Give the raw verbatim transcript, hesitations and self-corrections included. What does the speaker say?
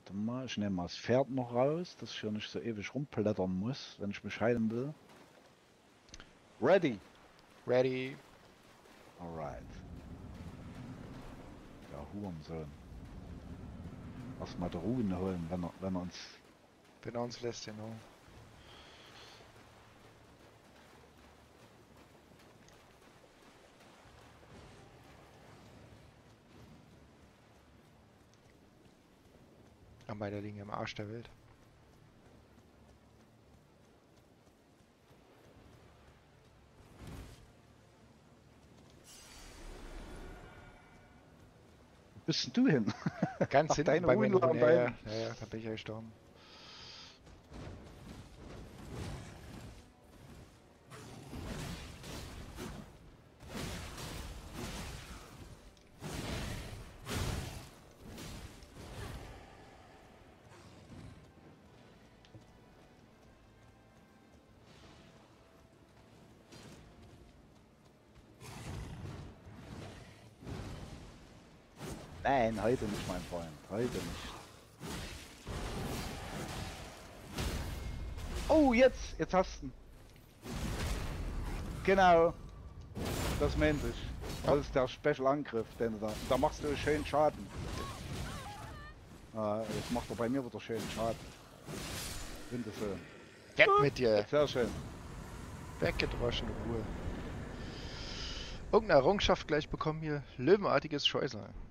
Warte mal, ich nehme mal das Pferd noch raus, dass ich hier nicht so ewig rumplättern muss, wenn ich mich heilen will. Ready! Ready. Alright. Ja, Hurensohn. Erstmal der Ruhen holen, wenn er, wenn er uns... Wenn er uns lässt, genau. Am beide liegen im Arsch der Welt. Wo bist denn du hin? Ganz Ach, hinten deine bei mir. Ruhen Ja, waren ja, ja, ja, da bin ich ja gestorben. Nein, heute nicht, mein Freund. Heute nicht. Oh, jetzt! Jetzt hast du ihn. Genau. Das meinte ich. Das ist der Special-Angriff, den du da... Da machst du schön Schaden. Ah, jetzt macht er bei mir wieder schön Schaden. Finde so. Weg mit dir! Sehr schön. Weggedroschene Ruhe. Irgendeine Errungenschaft gleich bekommen hier. Löwenartiges Scheusal.